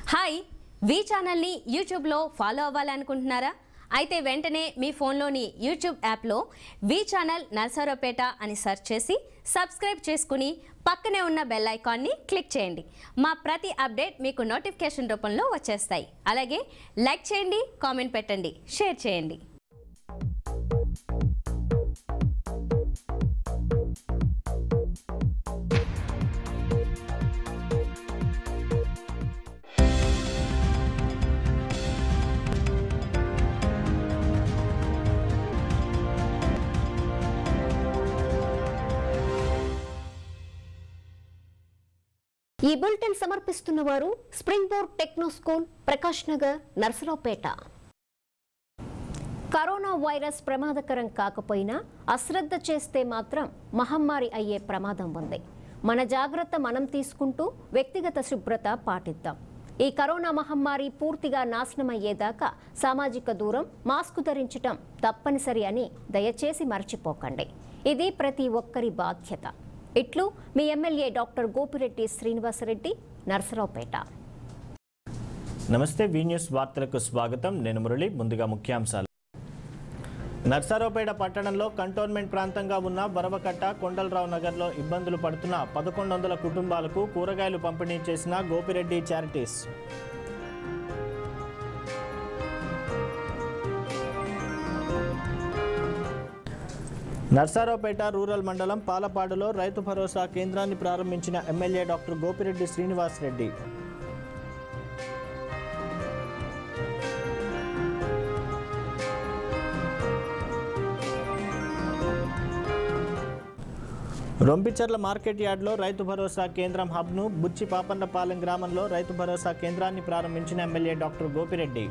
Hi V channel ని YouTube లో follow అవ్వాలనుకుంటున్నారా? అయితే వెంటనే మీ ఫోన్లోని యూట్యూబ్ యాప్లో వి ఛానల్ నర్సరావుపేట అని సెర్చ్ చేసి సబ్స్క్రైబ్ చేసుకుని పక్కనే ఉన్న బెల్ ఐకాన్ని క్లిక్ చేయండి. మా ప్రతి అప్డేట్ మీకు నోటిఫికేషన్ రూపంలో వచ్చేస్తాయి. అలాగే లైక్ చేయండి, కామెంట్ పెట్టండి, షేర్ చేయండి. ఈ బులెటిన్ సమర్పిస్తున్న వారు Spring Board Techno School, Prakash Nagar, Narasaraopet. Corona virus ప్రమాదకరం కాకపోయినా అశ్రద్ధ చేస్తే మాత్రం మహమ్మారి అయ్యే ప్రమాదం ఉంది. మన జాగ్రత్త మనం తీసుకుంటూ వ్యక్తిగత శుభ్రత పాటిద్దాం. ఈ కరోనా మహమ్మారి పూర్తిగా నాశనమయ్యేదాకా సామాజిక దూరం, మాస్క్ ధరించటం తప్పనిసరి అని దయచేసి మర్చిపోకండి. ఇది ప్రతి ఒక్కరి బాధ్యత. ఇట్లు మీ ఎమ్మెల్యే డాక్టర్ గోపిరెడ్డి శ్రీనివాసరెడ్డి, నర్సరావుపేట. నమస్తే, వి న్యూస్ వార్తలకు స్వాగతం. నేను మురళి. ముందుగా ముఖ్యాంశాలు. నర్సరావుపేట పట్టణంలో కంటోన్మెంట్ ప్రాంతంగా ఉన్న బరవకట్ట, కొండలరావు నగర్లో ఇబ్బందులు పడుతున్న 1100 కుటుంబాలకు కూరగాయలు పంపిణీ చేసిన గోపిరెడ్డి చారిటీస్. నర్సరావుపేట రూరల్ మండలం పాలపాడులో రైతు భరోసా కేంద్రాన్ని ప్రారంభించిన MLA doctor Gopireddy Srinivasareddy. Rompicherla market యార్డ్లో రైతు భరోసా కేంద్రం హబ్ను, బుచ్చి పాపన్నపాలెం గ్రామంలో రైతు భరోసా కేంద్రాన్ని ప్రారంభించిన ఎమ్మెల్యే డాక్టర్ గోపిరెడ్డి.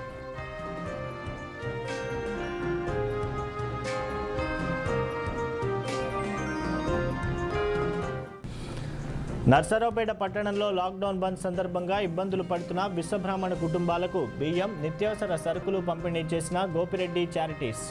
నర్సరావుపేట పట్టణంలో లాక్డౌన్ బంద్ సందర్భంగా ఇబ్బందులు పడుతున్న విశ్వబ్రాహ్మణ కుటుంబాలకు బియ్యం, నిత్యావసర సరుకులు పంపిణీ చేసిన Gopireddy charities.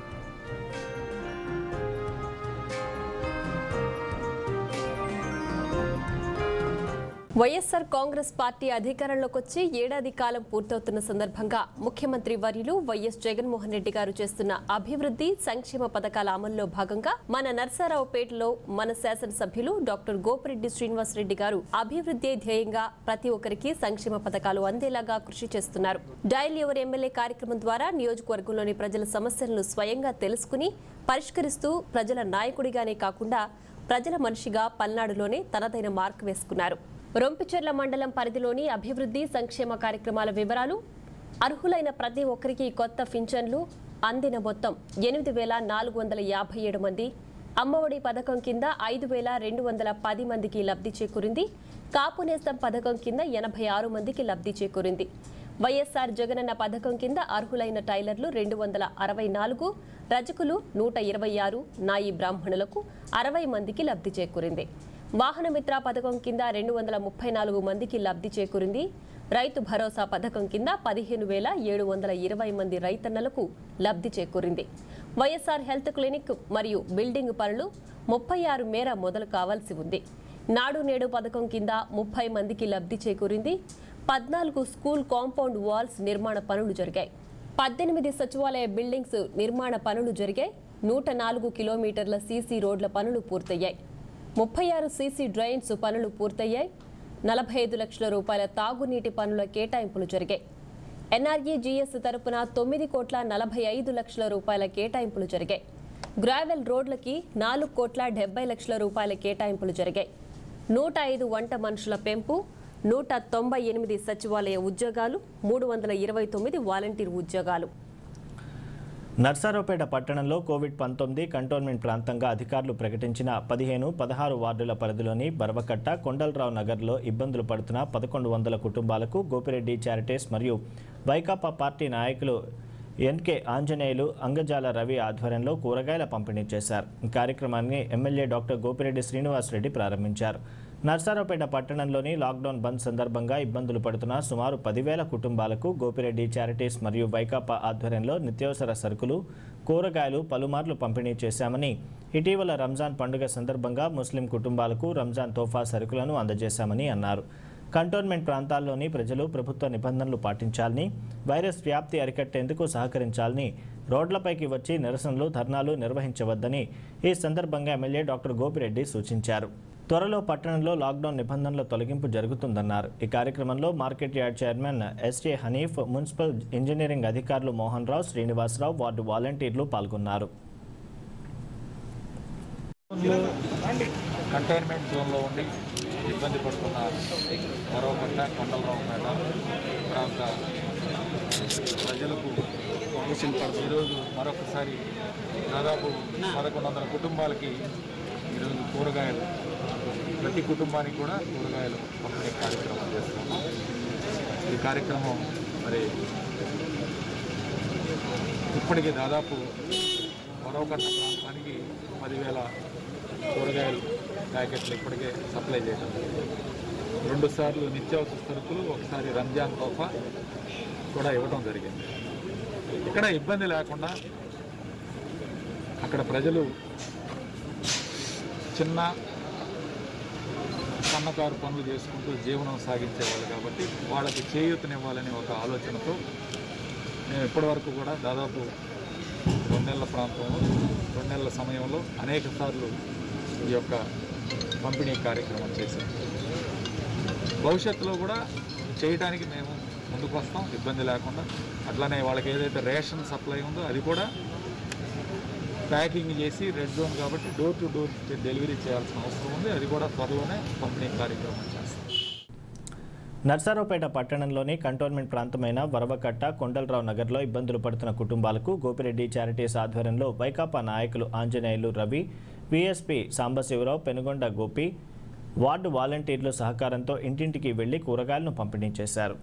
YSR Congress party అధికారంలోకి వచ్చి ఏడాది కాలం పూర్తవుతున్న సందర్భంగా ముఖ్యమంత్రి వర్యులు వైఎస్ జగన్మోహన్ రెడ్డి గారు చేస్తున్న అభివృద్ధి సంక్షేమ పథకాల అమల్లో భాగంగా మన నర్సరావుపేటలో మన శాసనసభ్యులు డాక్టర్ గోపిరెడ్డి శ్రీనివాసరెడ్డి గారు అభివృద్ధి ధ్యేయంగా ప్రతి ఒక్కరికి సంక్షేమ పథకాలు అందేలాగా కృషి చేస్తున్నారు. డయల్ యువర్ ఎమ్మెల్యే కార్యక్రమం ద్వారా నియోజకవర్గంలోని ప్రజల సమస్యలను స్వయంగా తెలుసుకుని పరిష్కరిస్తూ ప్రజల నాయకుడిగానే కాకుండా ప్రజల మనిషిగా పల్నాడులోనే తనదైన మార్క్ వేసుకున్నారు. రొంపిచెర్ల మండలం పరిధిలోని అభివృద్ధి సంక్షేమ కార్యక్రమాల వివరాలు, అర్హులైన ప్రతి ఒక్కరికి కొత్త పింఛన్లు అందిన మొత్తం 8,457 మంది, అమ్మఒడి పథకం కింద 5,210 మందికి లబ్ధి చేకూరింది. కాపు నేస్తం పథకం కింద 86 మందికి లబ్ధి చేకూరింది. వైఎస్ఆర్ జగనన్న పథకం కింద అర్హులైన టైలర్లు 264, రజకులు 126, నాయి బ్రాహ్మణులకు 60 మందికి లబ్ధి చేకూరింది. వాహన మిత్ర పథకం కింద 234 మందికి లబ్ధి చేకూరింది. రైతు భరోసా పథకం కింద 15,720 మంది రైతన్నలకు లబ్ధి చేకూరింది. వైఎస్ఆర్ హెల్త్ క్లినిక్ మరియు బిల్డింగ్ పనులు 36 మేర మొదలు కావాల్సి ఉంది. నాడు నేడు పథకం కింద 30 మందికి లబ్ధి చేకూరింది. 14 స్కూల్ కాంపౌండ్ వాల్స్ నిర్మాణ పనులు జరిగాయి. 18 సచివాలయ బిల్డింగ్స్ నిర్మాణ పనులు జరిగాయి. 104 కిలోమీటర్ల సీసీ రోడ్ల పనులు పూర్తయ్యాయి. 36 సీసీ డ్రైన్స్ పనులు పూర్తయ్యాయి. 45 లక్షల రూపాయల తాగునీటి పనుల కేటాయింపులు జరిగాయి. ఎన్ఆర్ఈజీఎస్ తరపున 9,45 లక్షల రూపాయల కేటాయింపులు జరిగాయి. గ్రావెల్ రోడ్లకి 4,70 లక్షల రూపాయల కేటాయింపులు జరిగాయి. 105 వంట మనుషుల పెంపు, 198 సచివాలయ ఉద్యోగాలు, 329 వాలంటీర్ ఉద్యోగాలు. నర్సరావుపేట పట్టణంలో కోవిడ్-19 కంటోన్మెంట్ ప్రాంతంగా అధికారులు ప్రకటించిన 15, 16 వార్డుల పరిధిలోని బరవకట్ట, కొండలరావు నగర్లో ఇబ్బందులు పడుతున్న 1100 కుటుంబాలకు గోపిరెడ్డి చారిటీస్ మరియు వైకాపా పార్టీ నాయకులు ఎన్కే ఆంజనేయులు, అంగజాల రవి ఆధ్వర్యంలో కూరగాయల పంపిణీ చేశారు. ఈ కార్యక్రమాన్ని ఎమ్మెల్యే డాక్టర్ గోపిరెడ్డి శ్రీనివాసరెడ్డి ప్రారంభించారు. నర్సరావుపేట పట్టణంలోని లాక్డౌన్ బంద్ సందర్భంగా ఇబ్బందులు పడుతున్న సుమారు 10,000 కుటుంబాలకు గోపిరెడ్డి చారిటీస్ మరియు వైకాపా ఆధ్వర్యంలో నిత్యావసర సరుకులు, కూరగాయలు పలుమార్లు పంపిణీ చేశామని, ఇటీవల రంజాన్ పండుగ సందర్భంగా ముస్లిం కుటుంబాలకు రంజాన్ తోఫా సరుకులను అందజేశామని అన్నారు. కంటోన్మెంట్ ప్రాంతాల్లోని ప్రజలు ప్రభుత్వ నిబంధనలు పాటించాలని, వైరస్ వ్యాప్తి అరికట్టేందుకు సహకరించాలని, రోడ్లపైకి వచ్చి నిరసనలు, ధర్నాలు నిర్వహించవద్దని ఈ సందర్భంగా ఎమ్మెల్యే డాక్టర్ గోపిరెడ్డి సూచించారు. త్వరలో పట్టణంలో లాక్డౌన్ నిబంధనల తొలగింపు జరుగుతుందన్నారు. ఈ కార్యక్రమంలో market yard chairman SJ Hanif, municipal engineering అధికారులు మోహన్ రావు, శ్రీనివాసరావు, వార్డు వాలంటీర్లు పాల్గొన్నారు. కంటైన్మెంట్ జోన్లో ఉండి ఇబ్బంది పడుతున్న మరోపట్ల కొండలరావుపేట ప్రాంత ప్రజలకు ఈరోజు మరొకసారి దాదాపు 1100 కుటుంబాలకి ఈరోజు కూరగాయలు, ప్రతి కుటుంబానికి కూడా కూరగాయలు పంపిణీ కార్యక్రమం చేస్తున్నాం. ఈ కార్యక్రమం మరి ఇప్పటికే దాదాపు మరోపట్ల ప్రాంతానికి 10,000 కూరగాయలు ప్యాకెట్లు ఇప్పటికే సప్లై చేయడం. 2 సార్లు నిత్యావసర సరుకులు, ఒకసారి రంజాన్ తోఫా కూడా ఇవ్వడం జరిగింది. ఇక్కడ ఇబ్బంది లేకుండా అక్కడ ప్రజలు చిన్న సన్నకారు పనులు చేసుకుంటూ జీవనం సాగించేవాళ్ళు కాబట్టి వాళ్ళకి చేయూతనివ్వాలని ఒక ఆలోచనతో మేము ఇప్పటివరకు కూడా దాదాపు 2 నెలల ప్రాంతంలో 2 నెలల సమయంలో అనేక సార్లు ఈ యొక్క పంపిణీ కార్యక్రమం చేశాం. భవిష్యత్తులో కూడా చేయడానికి మేము ముందుకు వస్తాం ఇబ్బంది లేకుండా. అట్లానే వాళ్ళకి ఏదైతే రేషన్ సప్లై ఉందో అది కూడా ప్యాకింగ్ చేసి రెడ్ జోన్ కాబట్టి డోర్ టు డోర్ డెలివరీ చేయాల్సిన అవసరం ఉంది. అది కూడా త్వరలోనే పంపిణీ కార్యక్రమం చేస్తాం. నర్సారావుపేట పట్టణంలోని కంటోన్మెంట్ ప్రాంతమైన వరవకట్ట, కొండలరావు నగర్లో ఇబ్బందులు పడుతున్న కుటుంబాలకు గోపిరెడ్డి చారిటీస్ ఆధ్వర్యంలో వైకాపా నాయకులు ఆంజనేయులు రవి, విఎస్పీ సాంబశివరావు, పెనుగొండ గోపి, వార్డు వాలంటీర్లు సహకారంతో ఇంటింటికి వెళ్లి కూరగాయలను పంపిణీ చేశారు.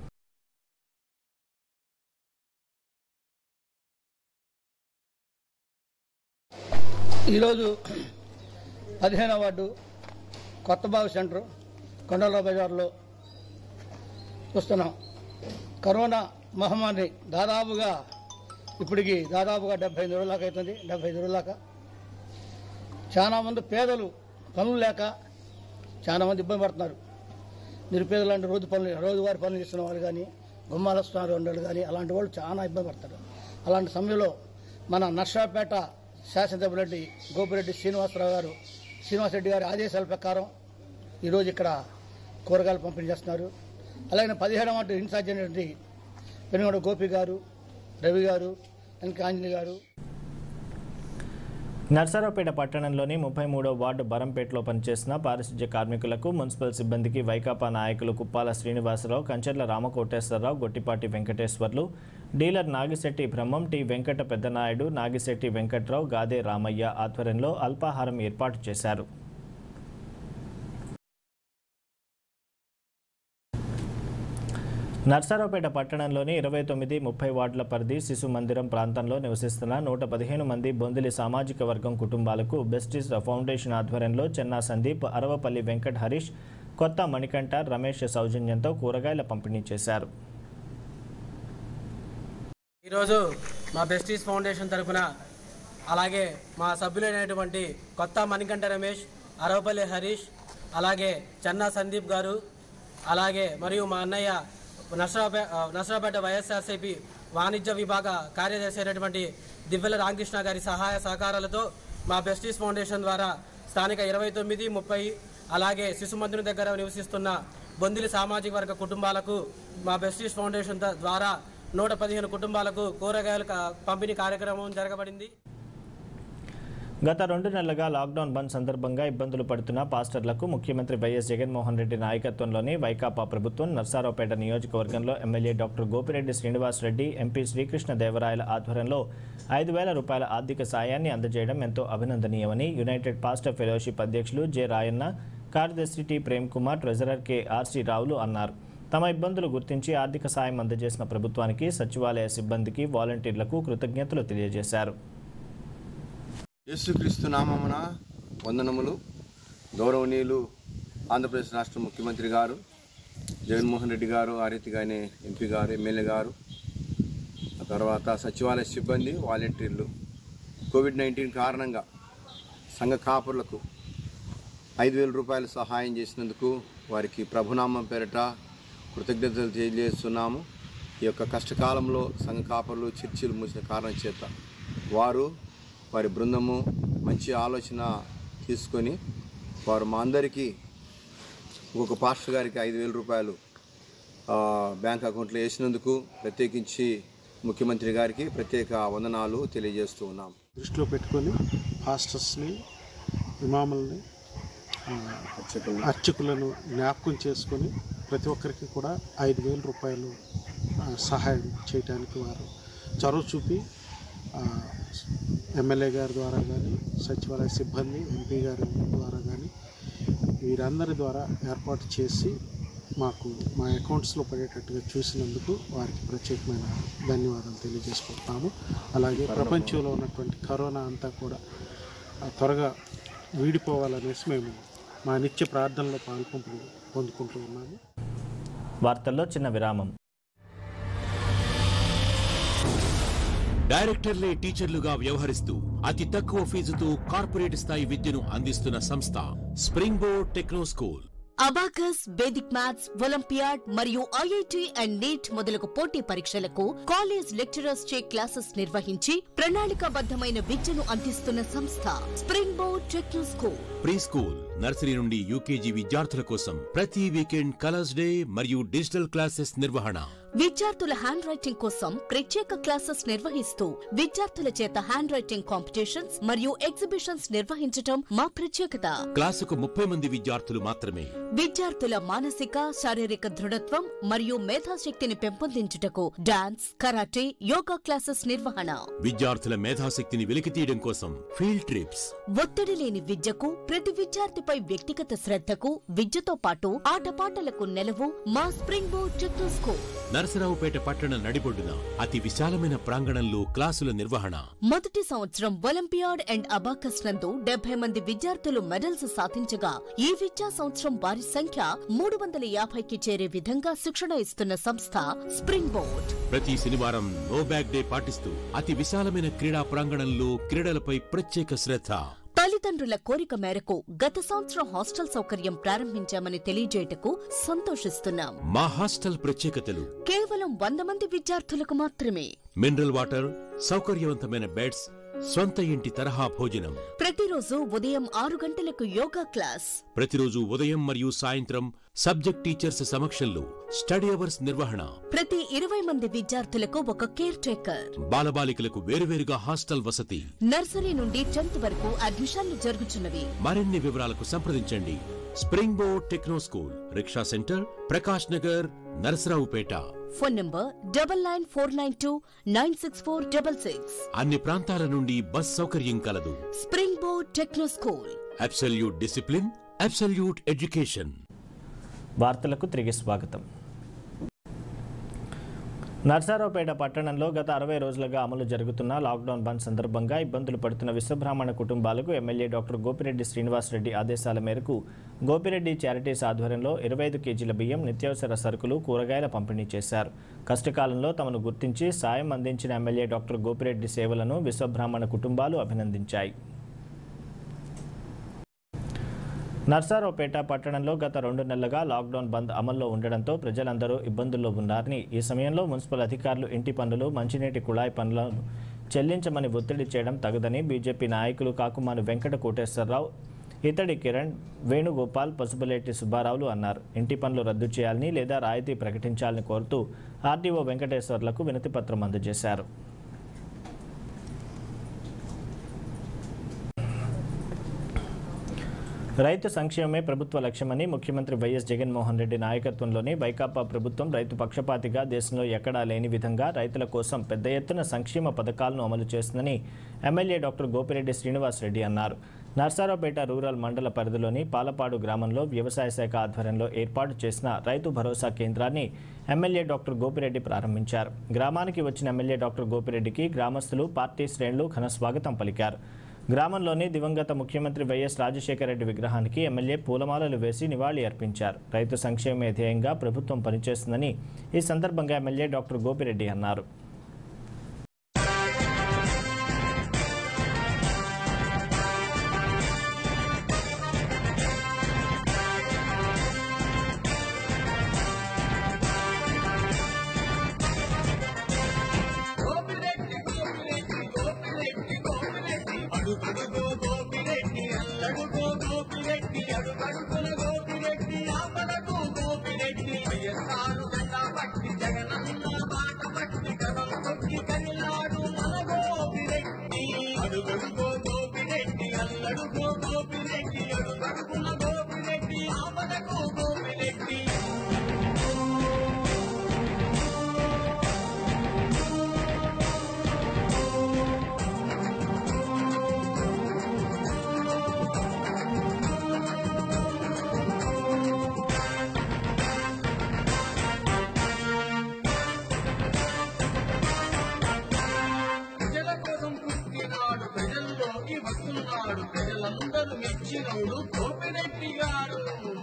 ఈరోజు 15వ వార్డు కొత్తబావి సెంటర్ కొండలరావు బజార్లో చూస్తున్నాం. కరోనా మహమ్మారి ఇప్పటికి దాదాపుగా 75 రోజుల దాకా అవుతుంది. 75 రోజుల దాకా చాలామంది పేదలు పనులు లేక చాలామంది ఇబ్బంది పడుతున్నారు. నిరుపేదలు అంటే రోజువారీ పనులు చేస్తున్న వాళ్ళు కానీ, గుమ్మాలు వస్తున్నారు వాళ్ళు కానీ, అలాంటి వాళ్ళు చాలా ఇబ్బంది పడతారు. అలాంటి సమయంలో మన నర్సారావుపేట శాసనసభ్యురెడ్డి గోపిరెడ్డి శ్రీనివాసరెడ్డి గారి ఆదేశాల ప్రకారం ఈరోజు ఇక్కడ కూరగాయలు పంపిణీ చేస్తున్నారు. అలాగే 17వ వార్డు ఇన్ఛార్జ్ అయినటువంటి పెనుగొండ గోపి గారు, రవి గారు, ఇంకా ఆంజనేయ గారు. నర్సారావుపేట పట్టణంలోని 33వ వార్డు బరంపేటలో పనిచేసిన పారిశుధ్య కార్మికులకు, మున్సిపల్ సిబ్బందికి వైకాపా నాయకులు కుప్పాల శ్రీనివాసరావు, కంచెర్ల రామకోటేశ్వరరావు, గొట్టిపాటి వెంకటేశ్వర్లు, డీలర్ నాగిశెట్టి బ్రహ్మం, టి వెంకట పెద్దనాయుడు, నాగిశెట్టి వెంకట్రావు, గాదే రామయ్య ఆధ్వర్యంలో అల్పాహారం ఏర్పాటు చేశారు. నర్సారావుపేట పట్టణంలోని 29, 30 వార్డుల పరిధి శిశు మందిరం ప్రాంతంలో నివసిస్తున్న 115 మంది బొందిలి సామాజిక వర్గం కుటుంబాలకు బెస్టిస్ ఫౌండేషన్ ఆధ్వర్యంలో చెన్నా సందీప్, అరవపల్లి వెంకట్ హరీష్, కొత్త మణికంఠ, రమేష్ సౌజన్యంతో కూరగాయల పంపిణీ చేశారు. ఈరోజు మా బెస్టిస్ ఫౌండేషన్ తరఫున అలాగే మా సభ్యులైనటువంటి కొత్త మణికంఠ రమేష్, అరవపల్లి హరీష్, అలాగే చెన్నా సందీప్ గారు, అలాగే మరియు మా అన్నయ్య నర్సారావుపేట వైఎస్ఆర్సీపీ వాణిజ్య విభాగ కార్యదర్శి అయినటువంటి దివ్వెల రామకృష్ణ గారి సహాయ సహకారాలతో మా బెస్టిస్ ఫౌండేషన్ ద్వారా స్థానిక 29, 30 అలాగే శిశు మందిరం దగ్గర నివసిస్తున్న బొందిలి సామాజిక వర్గ కుటుంబాలకు మా బెస్టిస్ ఫౌండేషన్ ద్వారా 115 కుటుంబాలకు కూరగాయల పంపిణీ కార్యక్రమం జరగబడింది. గత 2 నెలలుగా లాక్డౌన్ బంద్ సందర్భంగా ఇబ్బందులు పడుతున్న పాస్టర్లకు ముఖ్యమంత్రి వైఎస్ జగన్మోహన్ రెడ్డి నాయకత్వంలోని వైకాపా ప్రభుత్వం నర్సారావుపేట నియోజకవర్గంలో MLA doctor Gopireddy Srinivasareddy, MP శ్రీకృష్ణదేవరాయల ఆధ్వర్యంలో 5,000 రూపాయల ఆర్థిక సాయాన్ని అందజేయడం ఎంతో అభినందనీయమని యునైటెడ్ పాస్టర్ ఫెలోషిప్ అధ్యక్షులు జె రాయన్న, కార్యదర్శి T Prem Kumar, treasurer K RC రావులు అన్నారు. తమ ఇబ్బందులు గుర్తించి ఆర్థిక సాయం అందజేసిన ప్రభుత్వానికి, సచివాలయ సిబ్బందికి, వాలంటీర్లకు కృతజ్ఞతలు తెలియజేశారు. యేసుక్రీస్తు నామమున వందనములు. గౌరవనీయులు ఆంధ్రప్రదేశ్ రాష్ట్ర ముఖ్యమంత్రి గారు జగన్మోహన్ రెడ్డి గారు, ఆ రీతిగానే ఎంపీ గారు, ఎమ్మెల్యే గారు, ఆ తర్వాత సచివాలయ సిబ్బంది, వాలంటీర్లు కోవిడ్-19 కారణంగా సంఘ కాపురులకు 5,000 రూపాయలు సహాయం చేసినందుకు వారికి ప్రభునామం పేరిట కృతజ్ఞతలు తెలియజేస్తున్నాము. ఈ యొక్క కష్టకాలంలో సంఘ కాపరులు చర్చిలు మూసిన కారణం చేత వారి బృందము మంచి ఆలోచన తీసుకొని వారు మా అందరికీ ఒక్కొక్క పాస్టర్ గారికి 5,000 రూపాయలు బ్యాంక్ అకౌంట్లో వేసినందుకు ప్రత్యేకించి ముఖ్యమంత్రి గారికి ప్రత్యేక వందనాలు తెలియజేస్తూ ఉన్నాం. దృష్టిలో పెట్టుకొని పాస్టర్స్ని, ఇమాముల్ని, అర్చకులను జ్ఞాపకం చేసుకొని ప్రతి ఒక్కరికి కూడా 5,000 రూపాయలు సహాయం చేయడానికి వారు చొరవ చూపి ఎమ్మెల్యే గారి ద్వారా కానీ, సచివాలయ సిబ్బంది, ఎంపీ గారి ద్వారా కానీ వీరందరి ద్వారా ఏర్పాటు చేసి మాకు మా అకౌంట్స్లో పడేటట్టుగా చూసినందుకు వారికి ప్రత్యేకమైన ధన్యవాదాలు తెలియజేసుకుంటున్నాము. అలాగే ప్రపంచంలో ఉన్నటువంటి కరోనా అంతా కూడా త్వరగా వీడిపోవాలనేసి మేము మా నిత్య ప్రార్థనలో పొందుకుంటూ ఉన్నాము. వార్తల్లో చిన్న విరామం. డైరెక్టర్లే టీచర్లుగా వ్యవహరిస్తూ అతి తక్కువ ఫీజుతో కార్పొరేట్ స్థాయి విద్యను అందిస్తున్న సంస్థ Spring Board Techno School. Abacus, Vedic maths, olympiad మరియు ఐఐటి అండ్ నీట్ మొదలగు పోటీ పరీక్షలకు కాలేజ్ లెక్చరర్స్ చే క్లాసెస్ నిర్వహించి ప్రణాళికాబద్ధమైన విద్యను అందిస్తున్న సంస్థ Spring Board Techno School. Pre school, nursery నుండి యూకేజీ విద్యార్థుల కోసం ప్రతి వీకెండ్ కలర్స్ డే మరియు డిజిటల్ క్లాసెస్ నిర్వహణ. విద్యార్థుల హ్యాండ్ రైటింగ్ కోసం ప్రత్యేక క్లాసెస్ నిర్వహిస్తూ విద్యార్థుల చేత హ్యాండ్ రైటింగ్ కాంపిటీషన్స్ మరియు ఎగ్జిబిషన్స్ నిర్వహించటం మా ప్రత్యేకత. క్లాసుకు 30 మంది విద్యార్థులు మాత్రమే. విద్యార్థుల మానసిక, శారీరక దృఢత్వం మరియు మేధాశక్తిని పెంపొందించుటకు డాన్స్, కరాటే, యోగా క్లాసెస్ నిర్వహణ. విద్యార్థుల మేధాశక్తిని వెలికితీయడం కోసం ఫీల్డ్ ట్రిప్స్. ఒత్తిడి లేని విద్యకు, ప్రతి విద్యార్థిపై వ్యక్తిగత శ్రద్ధకు, విద్యతో పాటు ఆటపాటలకు నెలవు మా Spring Board Techno School. Narasaraopet పట్టణ నడిబొడ్డున అతి విశాలమైన ప్రాంగణంలో క్లాసుల నిర్వహణ. మొదటి సంవత్సరం ఒలింపియాడ్ అండ్ అబాకస్ నందు 70 మంది విద్యార్థులు మెడల్స్ సాధించగా ఈ విద్యా సంవత్సరం వారి సంఖ్య 350కి చేరే విధంగా శిక్షణ ఇస్తున్న సంస్థ స్ప్రింగ్ బోర్డ్. ప్రతి శనివారం నో బ్యాగ్ డే పాటిస్తూ అతి విశాలమైన క్రీడా ప్రాంగణంలో క్రీడలపై ప్రత్యేక శ్రద్ధ. తల్లిదండ్రుల కోరిక మేరకు గత సంవత్సరం హాస్టల్ సౌకర్యం ప్రారంభించామని తెలియజేయటకు సంతోషిస్తున్నాం. మా హాస్టల్ ప్రత్యేకతలు కేవలం 100 మంది విద్యార్థులకు మాత్రమే. మినరల్ వాటర్, సౌకర్యవంతమైన బెడ్స్, సొంత ఇంటి తరహా భోజనం. ప్రతిరోజు ఉదయం 6 గంటలకు యోగా క్లాస్. ప్రతిరోజు ఉదయం మరియు సాయంత్రం సబ్జెక్ట్ టీచర్స్ సమక్షంలో స్టడీ అవర్స్ నిర్వహణ. ప్రతి 20 మంది విద్యార్థులకు ఒక కేర్ టేకర్. బాలబాలికలకు వేరువేరుగా హాస్టల్ వసతి. నర్సరీ నుండి 10th వరకు అడ్మిషన్లు జరుగుతున్నవి. మరిన్ని వివరాలకు సంప్రదించండి. Spring Board Techno School, rickshaw centre, Prakash Nagar, Narasaraopet. Phone number 9949296466. అన్ని ప్రాంతాల నుండి బస్ సౌకర్యం కలదు. Spring Board Techno School. Absolute discipline, absolute education. వార్తలకు తిరిగి స్వాగతం. నర్సారావుపేట పట్టణంలో గత 60 రోజులుగా అమలు జరుగుతున్న లాక్డౌన్ బంద్ సందర్భంగా ఇబ్బందులు పడుతున్న విశ్వబ్రాహ్మణ కుటుంబాలకు ఎమ్మెల్యే డాక్టర్ గోపిరెడ్డి శ్రీనివాసరెడ్డి ఆదేశాల మేరకు గోపిరెడ్డి చారిటీస్ ఆధ్వర్యంలో 25 కేజీల బియ్యం, నిత్యావసర సరుకులు, కూరగాయల పంపిణీ చేశారు. కష్టకాలంలో తమను గుర్తించి సాయం అందించిన ఎమ్మెల్యే డాక్టర్ గోపిరెడ్డి సేవలను విశ్వబ్రాహ్మణ కుటుంబాలు అభినందించాయి. నర్సారావుపేట పట్టణంలో గత 2 నెలలుగా లాక్డౌన్ బంద్ అమల్లో ఉండడంతో ప్రజలందరూ ఇబ్బందుల్లో ఉన్నారని, ఈ సమయంలో మున్సిపల్ అధికారులు ఇంటి పన్నులు, మంచినీటి కుళాయి పనులను చెల్లించమని ఒత్తిడి చేయడం తగదని బీజేపీ నాయకులు కాకుమాను వెంకట కోటేశ్వరరావు, ఇతడి కిరణ్, వేణుగోపాల్, పసుపులేటి సుబ్బారావులు అన్నారు. ఇంటి పనులు రద్దు చేయాలని లేదా రాయితీ ప్రకటించాలని కోరుతూ ఆర్డీఓ వెంకటేశ్వర్లకు వినతిపత్రం అందజేశారు. రైతు సంక్షేమమే ప్రభుత్వ లక్ష్యమని ముఖ్యమంత్రి వైఎస్ జగన్మోహన్ రెడ్డి నాయకత్వంలోని వైకాపా ప్రభుత్వం రైతు పక్షపాతిగా దేశంలో ఎక్కడా లేని విధంగా రైతుల కోసం పెద్ద ఎత్తున సంక్షేమ పథకాలను అమలు చేస్తుందని ఎమ్మెల్యే డాక్టర్ గోపిరెడ్డి శ్రీనివాసరెడ్డి అన్నారు. నర్సారావుపేట రూరల్ మండల పరిధిలోని పాలపాడు గ్రామంలో వ్యవసాయ శాఖ ఆధ్వర్యంలో ఏర్పాటు చేసిన రైతు భరోసా కేంద్రాన్ని ఎమ్మెల్యే డాక్టర్ గోపిరెడ్డి ప్రారంభించారు. గ్రామానికి వచ్చిన ఎమ్మెల్యే డాక్టర్ గోపిరెడ్డికి గ్రామస్తులు, పార్టీ శ్రేణులు ఘన స్వాగతం పలికారు. గ్రామంలోని దివంగత ముఖ్యమంత్రి వైఎస్ రాజశేఖర రెడ్డి విగ్రహానికి ఎమ్మెల్యే పూలమాలలు వేసి నివాళి అర్పించారు. రైతు సంక్షేమే ధ్యేయంగా ప్రభుత్వం పనిచేస్తుందని ఈ సందర్భంగా ఎమ్మెల్యే డాక్టర్ గోపిరెడ్డి అన్నారు. ప్రజలందరూ మెచ్చినోడు గోపిరెడ్డి గారు.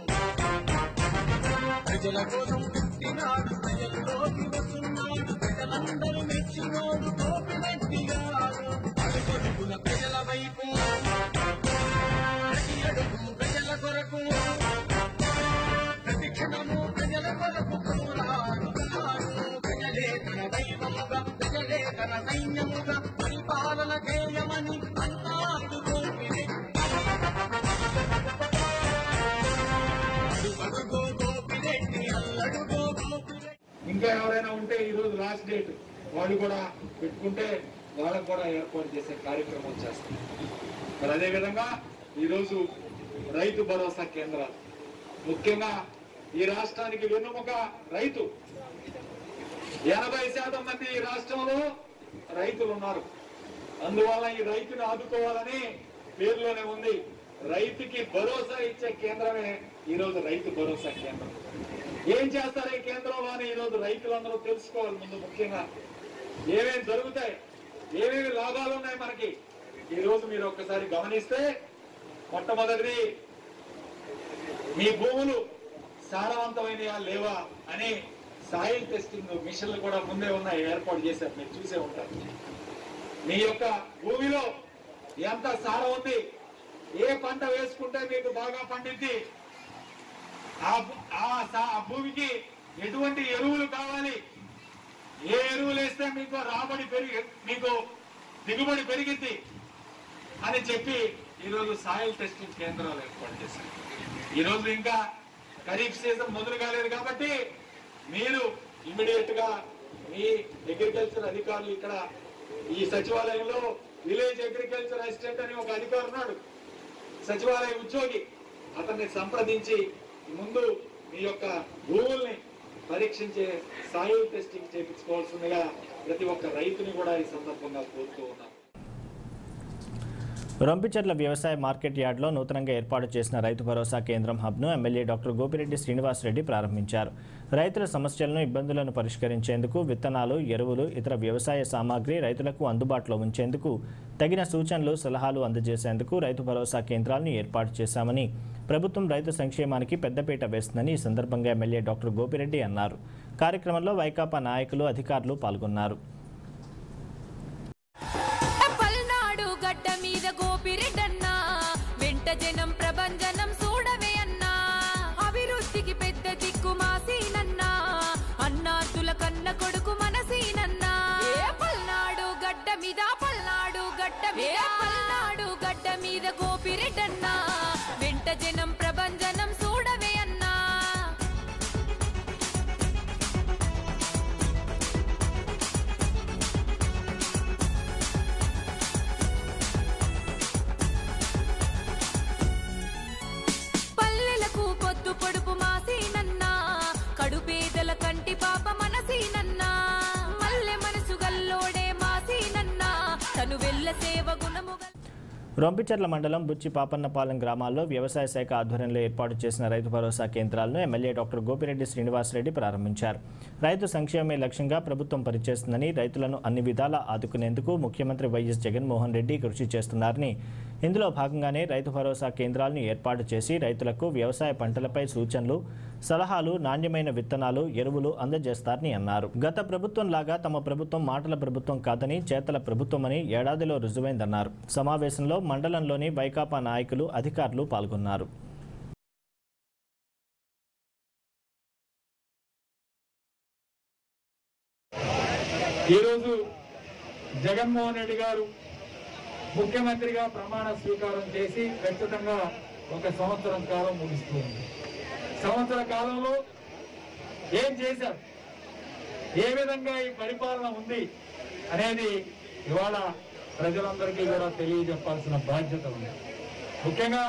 ప్రజల కోసం పుట్టినాడు, ప్రజల్లోకి వస్తున్నాడు, ప్రజలందరూ మెచ్చినోడు గోపిరెడ్డి గారు. అడుగడుగున ప్రజల వైపు, ప్రతి అడుగు ప్రజల కొరకు, ప్రతి క్షణము ప్రజల కొరకు పోరాడుతున్నాడు. ప్రజలే తన దైవముగా, ప్రజలే తన సైన్యముగా పరిపాలన చేయమని అన్నాడు గోపిరెడ్డి. ఇంకా ఎవరైనా ఉంటే ఈరోజు లాస్ట్ డేట్ వాళ్ళు కూడా పెట్టుకుంటే వాళ్ళకు కూడా ఏర్పాటు చేసే కార్యక్రమం చేస్తాం. మరి అదేవిధంగా ఈరోజు రైతు భరోసా కేంద్రాలు, ముఖ్యంగా ఈ రాష్ట్రానికి వెన్నుముక రైతు. 80% మంది ఈ రాష్ట్రంలో రైతులు ఉన్నారు. అందువల్ల ఈ రైతుని ఆదుకోవాలని పేరులోనే ఉంది. రైతుకి భరోసా ఇచ్చే కేంద్రమే ఈరోజు రైతు భరోసా కేంద్రం. ఏం చేస్తారు ఈ కేంద్రంలో అని ఈరోజు రైతులందరూ తెలుసుకోవాలి. ముందు ముఖ్యంగా ఏమేమి జరుగుతాయి, ఏమేమి లాభాలు ఉన్నాయి మనకి, ఈరోజు మీరు ఒక్కసారి గమనిస్తే మొట్టమొదటిది మీ భూములు సారవంతమైనయా లేవా అని సాయిల్ టెస్టింగ్ మిషన్లు కూడా ముందే ఉన్నాయి, ఏర్పాటు చేశారు, మీరు చూసే ఉంటారు. మీ యొక్క భూమిలో ఎంత సారం ఉంది, ఏ పంట వేసుకుంటే మీకు బాగా పండిద్ది, ఆ భూమికి ఎటువంటి ఎరువులు కావాలి, ఏ ఎరువులు వేస్తే మీకు మీకు దిగుబడి పెరిగిద్ది అని చెప్పి ఈరోజు సాయిల్ టెస్టింగ్ కేంద్రాలు ఏర్పాటు చేశారు. ఈరోజు ఇంకా ఖరీఫ్ సీజన్ మొదలు కాలేదు కాబట్టి మీరు ఇమ్మీడియట్ గా మీ అగ్రికల్చర్ అధికారులు ఇక్కడ ఈ సచివాలయంలో విలేజ్ అగ్రికల్చర్ అసిస్టెంట్ అని ఒక అధికారి ఉన్నాడు, సచివాలయ ఉద్యోగి, అతన్ని సంప్రదించి ముందు మీ యొక్క భూముల్ని పరీక్షించే సాయిల్ టెస్టింగ్ చేయించుకోవాల్సిందిగా ప్రతి ఒక్క రైతుని కూడా ఈ సందర్భంగా కోరుతూ ఉన్నాం. రొంపిచెర్ల వ్యవసాయ మార్కెట్ యార్డ్లో నూతనంగా ఏర్పాటు చేసిన రైతు భరోసా కేంద్రం హబ్ను ఎమ్మెల్యే డాక్టర్ గోపిరెడ్డి శ్రీనివాసరెడ్డి ప్రారంభించారు. రైతుల సమస్యలను, ఇబ్బందులను పరిష్కరించేందుకు విత్తనాలు, ఎరువులు, ఇతర వ్యవసాయ సామాగ్రి రైతులకు అందుబాటులో ఉంచేందుకు తగిన సూచనలు, సలహాలు అందజేసేందుకు రైతు భరోసా కేంద్రాలను ఏర్పాటు చేశామని, ప్రభుత్వం రైతు సంక్షేమానికి పెద్దపీట వేస్తుందని ఈ సందర్భంగా ఎమ్మెల్యే డాక్టర్ గోపిరెడ్డి అన్నారు. కార్యక్రమంలో వైకాపా నాయకులు, అధికారులు పాల్గొన్నారు. జనం ప్రభంజనం చూడవే అన్నా, అభివృద్ధికి పెద్ద దిక్కు మాసీనన్నా, అన్నాతుల కన్న కొడుకు మనసీనన్నా. పల్నాడు గడ్డ మీద, పల్నాడు గడ్డ మీద, పల్నాడు గడ్డ మీద గోపిరెడ్డన్నా, వెంట జనం ప్రభంజనం చూడవే అన్నా. పొడుపు మాసీనన్నా, కడుపేదల కంటి పాప మనసీనన్నా, మల్లె మనసు గల్లోడే మాసీనన్నా, తను వెళ్ళ సేవ గుణము. రొంపిచెర్ల మండలం బుచ్చి పాపన్నపాలెం గ్రామాల్లో వ్యవసాయ శాఖ ఆధ్వర్యంలో ఏర్పాటు చేసిన రైతు భరోసా కేంద్రాలను ఎమ్మెల్యే డాక్టర్ గోపిరెడ్డి శ్రీనివాసరెడ్డి ప్రారంభించారు. రైతు సంక్షేమమే లక్ష్యంగా ప్రభుత్వం పనిచేస్తుందని, రైతులను అన్ని విధాలా ఆదుకునేందుకు ముఖ్యమంత్రి వైఎస్ జగన్మోహన్ రెడ్డి కృషి చేస్తున్నారని, ఇందులో భాగంగానే రైతు భరోసా కేంద్రాలను ఏర్పాటు చేసి రైతులకు వ్యవసాయ పంటలపై సూచనలు, సలహాలు, నాణ్యమైన విత్తనాలు, ఎరువులు అందజేస్తారని అన్నారు. గత ప్రభుత్వం లాగా తమ ప్రభుత్వం మాటల ప్రభుత్వం కాదని, చేతల ప్రభుత్వమని ఏడాదిలో రుజువైందన్నారు. సమావేశంలో మండలంలోని వైకాపా నాయకులు, అధికారులు పాల్గొన్నారు. ఈరోజు జగన్మోహన్ రెడ్డి గారు ముఖ్యమంత్రిగా ప్రమాణ స్వీకారం చేసి ఖచ్చితంగా 1 సంవత్సరం కాలం ముగిస్తుంది. సంవత్సర కాలంలో ఏం చేశారు, ఏ విధంగా ఈ పరిపాలన ఉంది అనేది ఇవాళ ప్రజలందరికీ కూడా తెలియజెప్పాల్సిన బాధ్యత ఉంది. ముఖ్యంగా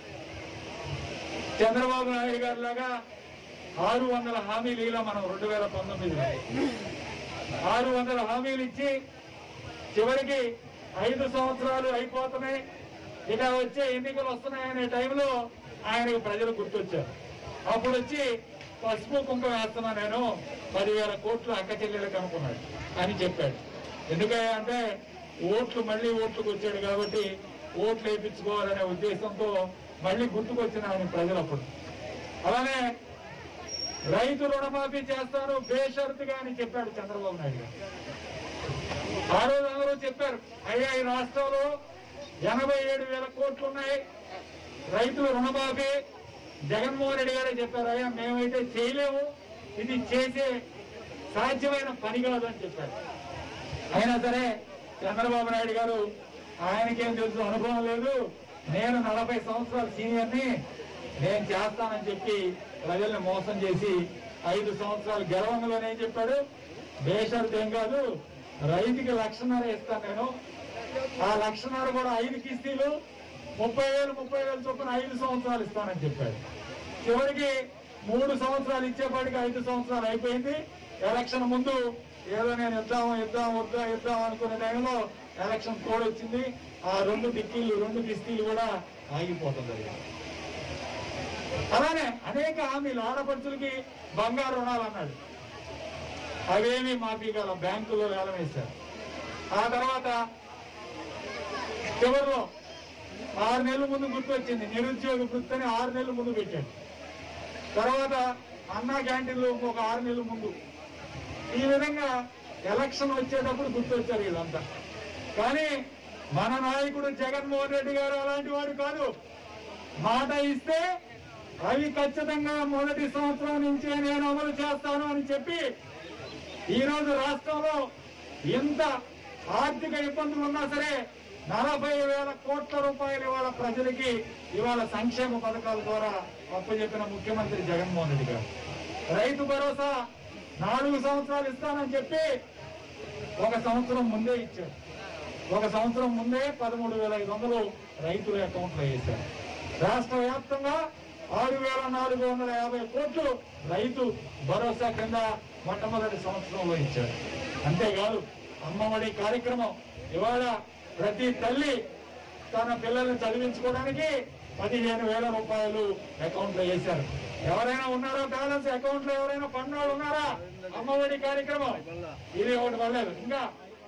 చంద్రబాబు నాయుడు గారి లాగా 600 హామీలు ఇలా మనం 2019లో 600 హామీలు ఇచ్చి చివరికి 5 సంవత్సరాలు అయిపోతున్నాయి, ఇక వచ్చే ఎన్నికలు వస్తున్నాయనే టైంలో ఆయనకు ప్రజలు గుర్తొచ్చారు. అప్పుడు వచ్చి పసుపు కుంకుమ వేస్తున్నా, నేను 10,000 కోట్లు అక్క చెల్లెలకు అనుకున్నాడు అని చెప్పాడు. ఎందుకంటే ఓట్లు మళ్ళీ ఓట్లకు వచ్చాడు కాబట్టి ఓట్లు వేయించుకోవాలనే ఉద్దేశంతో మళ్ళీ గుర్తుకొచ్చిన ఆయన ప్రజలప్పుడు. అలానే రైతు రుణమాఫీ చేస్తాను బేషరతుగా అని చెప్పాడు చంద్రబాబు నాయుడు గారు. ఆ రోజు అందరూ చెప్పారు, అయ్యా ఈ రాష్ట్రంలో 87,000 కోట్లు ఉన్నాయి, రైతుల రుణమాఫీ. జగన్మోహన్ రెడ్డి గారే చెప్పారు, అయ్యా మేమైతే చేయలేము, ఇది చేసే సాధ్యమైన పని కాదు అని చెప్పారు. అయినా సరే చంద్రబాబు నాయుడు గారు ఆయనకేం తెలుసు, అనుభవం లేదు, నేను 40 సంవత్సరాల సీనియర్ని, నేను చేస్తానని చెప్పి ప్రజల్ని మోసం చేసి 5 సంవత్సరాలు గెలవంగానే ఏం చెప్పాడు, బేషరతు ఏం కాదు, రైతుకి 1,50,000 ఇస్తాను నేను, ఆ 1,50,000 కూడా 5 కిస్తీలు 30,000 చొప్పున 5 సంవత్సరాలు ఇస్తానని చెప్పాడు. చివరికి 3 సంవత్సరాలు ఇచ్చేపాటికి 5 సంవత్సరాలు అయిపోయింది. ఎలక్షన్ ముందు ఏదో నేను ఇద్దాం అనుకునే టైంలో ఎలక్షన్ కోడ్ వచ్చింది. ఆ 2 కిస్తీలు కూడా ఆగిపోతుంది. అలానే అనేక హామీలు, ఆడపడుచులకి బంగారు రుణాలు అన్నాడు, అవేమీ మాఫీ కాల, బ్యాంకుల్లో వేలం వేశారు. ఆ తర్వాత చివరిలో 6 నెలల ముందు గుర్తొచ్చింది, నిరుద్యోగ వృత్తి అని 6 నెలల ముందు పెట్టాడు. తర్వాత అన్నా క్యాంటీన్లు ఇంకొక 6 నెలల ముందు. ఈ విధంగా ఎలక్షన్ వచ్చేటప్పుడు గుర్తొచ్చారు వీళ్ళంతా. కానీ మన నాయకుడు జగన్మోహన్ రెడ్డి గారు అలాంటి వాడు కాదు. మాట ఇస్తే అవి ఖచ్చితంగా మొదటి సంవత్సరం నుంచే నేను అమలు చేస్తాను అని చెప్పి ఈరోజు రాష్ట్రంలో ఎంత ఆర్థిక ఇబ్బందులు ఉన్నా సరే 40,000 కోట్ల రూపాయలు ఇవాళ ప్రజలకి ఇవాళ సంక్షేమ పథకాల ద్వారా అప్పచెప్పిన ముఖ్యమంత్రి జగన్మోహన్ రెడ్డి గారు. రైతు భరోసా 4 సంవత్సరాలు ఇస్తానని చెప్పి 1 సంవత్సరం ముందే ఇచ్చారు. 1 సంవత్సరం ముందే 13,500 రైతుల అకౌంట్లో వేశారు. రాష్ట్ర వ్యాప్తంగా 6,450 కోట్లు రైతు భరోసా కింద మొట్టమొదటి సంవత్సరంలో ఇచ్చారు. అంతేకాదు అమ్మఒడి కార్యక్రమం ఇవాళ ప్రతి తల్లి తన పిల్లల్ని చదివించుకోవడానికి 15,000 రూపాయలు అకౌంట్లో వేశారు. ఎవరైనా ఉన్నారో బ్యాలెన్స్ అకౌంట్లో ఎవరైనా పన్నోళ్ళు ఉన్నారా? అమ్మఒడి కార్యక్రమం ఇది ఒకటి పడలేదు. ఇంకా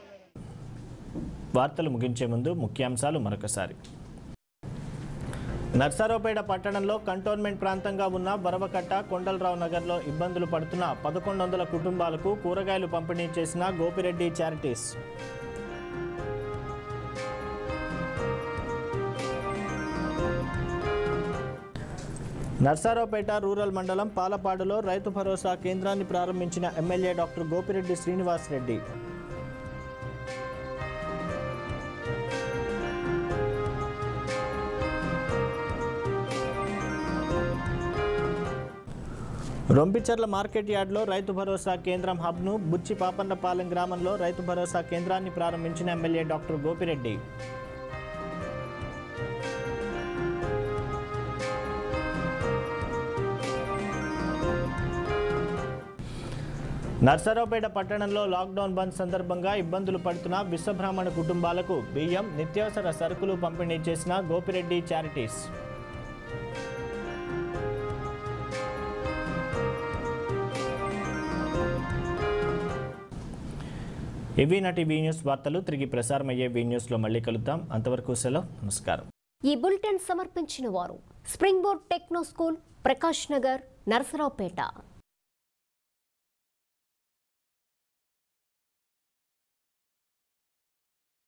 వార్తలు ముగించే ముందు ముఖ్యాంశాలు మరొకసారి. నర్సారావుపేట పట్టణంలో కంటోన్మెంట్ ప్రాంతంగా ఉన్న బరవకట్ట, కొండలరావు నగర్లో ఇబ్బందులు పడుతున్న 1,100 కుటుంబాలకు కూరగాయలు పంపిణీ చేసిన గోపిరెడ్డి చారిటీస్. నర్సారావుపేట రూరల్ మండలం పాలపాడులో రైతు భరోసా కేంద్రాన్ని ప్రారంభించిన MLA doctor Gopireddy Srinivas Reddy. Rompicherla market యార్డ్లో రైతు భరోసా కేంద్రం హబ్ను, బుచ్చి పాపన్నపాలెం గ్రామంలో రైతు భరోసా కేంద్రాన్ని ప్రారంభించిన ఎమ్మెల్యే డాక్టర్ గోపిరెడ్డి. నర్సారావుపేట పట్టణంలో లాక్డౌన్ బంద్ సందర్భంగా ఇబ్బందులు పడుతున్న విశ్వబ్రాహ్మణ కుటుంబాలకు బియ్యం, నిత్యావసర సరుకులు పంపిణీ చేసిన గోపిరెడ్డి చారిటీస్. ఇవి నాటి వి న్యూస్ వార్తలు. తిరిగి ప్రసారమయ్యే వి న్యూస్లో మళ్ళీ కలుద్దాం. అంతవరకు సెలవు, నమస్కారం. ఈ బులెటిన్ సమర్పించిన వారు Spring Board Techno School, Prakash Nagar, Narasaraopet.